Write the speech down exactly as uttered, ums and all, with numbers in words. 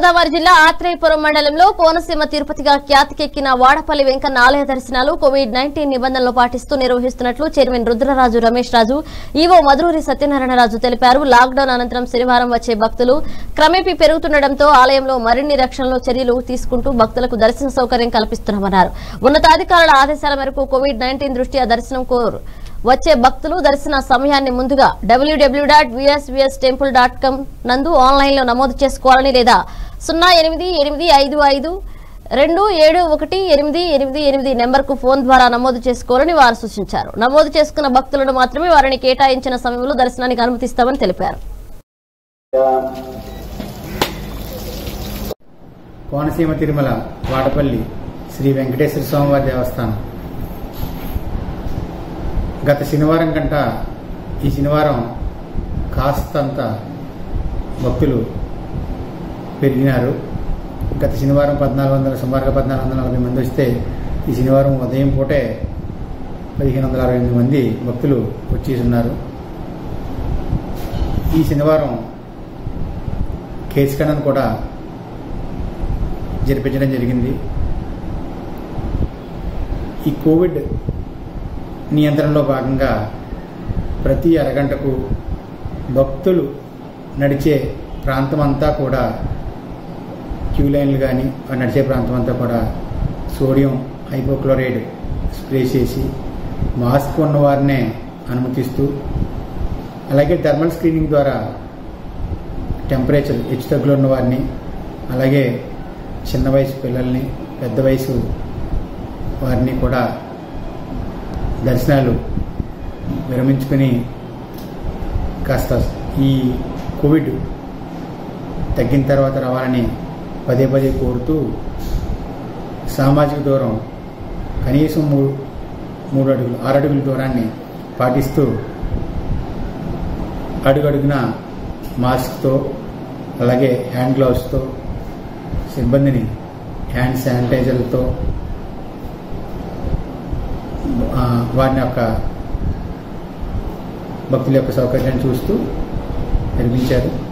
గోదావరి జిల్లా ఆత్రేయపురం మండలంలో కోనసీమ తిరుపతిగా ఖ్యాతికెక్కిన వాడపల్లి వెంకన్న ఆలయ దర్శనాలు కోవిడ్ నైన్టీన్ నిబంధనలు పాటిస్తూ నిర్వహిస్తున్నట్లు చైర్మన్ రుద్రరాజు రమేష్ రాజు, ఈవో మధురూరి సత్యనారాయణరాజు తెలిపారు. లాక్డౌన్ అనంతరం శనివారం వచ్చే భక్తులు క్రమేపీ పెరుగుతుండటంతో ఆలయంలో మరిన్ని రక్షణలో చర్యలు తీసుకుంటూ భక్తులకు దర్శన సౌకర్యం కల్పిస్తున్నామన్నారు. ఉన్నతాధికారుల ఆదేశాల మేరకు కోవిడ్ నైన్టీన్ దృష్ట్యా దర్శనం కోరు వచ్చే భక్తులు దర్శన సమయాన్ని ముందుగా WW dot VSVS temple dot com నందు ఆన్లైన్ లో నమోదు చేసుకోవాలని లేదా సున్నా ఎనిమిది ఎనిమిది ఐదు ఐదు రెండు ఏడు ఒకటి ఎనిమిది ఎనిమిది ఎనిమిది నెంబర్ కు ఫోన్ ద్వారా నమోదు చేసుకోవాలని వారు సూచించారు. నమోదు చేసుకున్న భక్తులను మాత్రమే వారిని కేటాయించిన సమయంలో దర్శనానికి అనుమతిస్తామని తెలిపారు. కోనసీమ తిరుమల వాడపల్లి శ్రీ వెంకటేశ్వర స్వామివారి దేవస్థానం గత శనివారం కంట ఈ శనివారం కాస్తంత భక్తులు పెరిగినారు. గత శనివారం పద్నాలుగు వందల సుమారుగా పద్నాలుగు వందల నలభై మంది వస్తే ఈ శనివారం ఉదయం పూటే పదిహేను వందల అరవై ఎనిమిది మంది భక్తులు వచ్చేస్తున్నారు. ఈ శనివారం కేసు ఖండన కూడా జరిపించడం జరిగింది. ఈ కోవిడ్ నియంత్రణలో భాగంగా ప్రతి అరగంటకు భక్తులు నడిచే ప్రాంతం అంతా కూడా క్యూ లైన్లు కానీ నడిచే ప్రాంతం అంతా కూడా సోడియం హైపోక్లోరైడ్ స్ప్రే చేసి మాస్క్ ఉన్న వారినే అనుమతిస్తూ, అలాగే థర్మల్ స్క్రీనింగ్ ద్వారా టెంపరేచర్ హెచ్చు తగ్గులు ఉన్న వారిని, అలాగే చిన్న వయసు పిల్లల్ని, పెద్ద వయసు వారిని కూడా దర్శనాలు విరమించుకుని కాస్త ఈ కోవిడ్ తగ్గిన తర్వాత రావాలని పదే పదే కోరుతూ సామాజిక దూరం కనీసం మూడు మూడు అడుగులు ఆరు అడుగుల దూరాన్ని పాటిస్తూ అడుగడుగున మాస్క్తో అలాగే హ్యాండ్ గ్లౌస్తో సిబ్బందిని హ్యాండ్ శానిటైజర్లతో వారిని యొక్క భక్తుల యొక్క సౌకర్యాన్ని చూస్తూ నిర్మించారు.